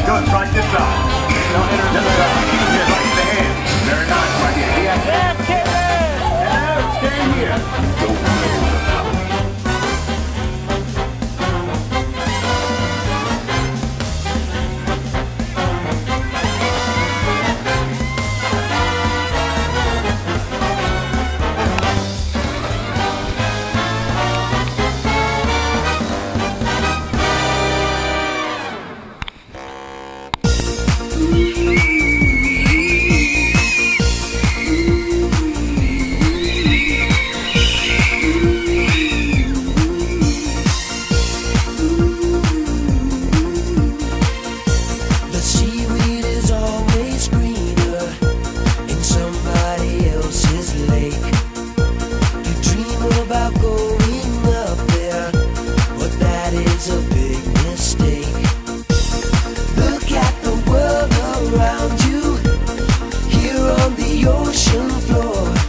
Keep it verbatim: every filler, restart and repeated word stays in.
Good, right this side. Now enter this side. Here, right in the hand. Very nice, right here. Yeah, yeah, Kevin! Hello, stand here. Don't move. Ocean floor.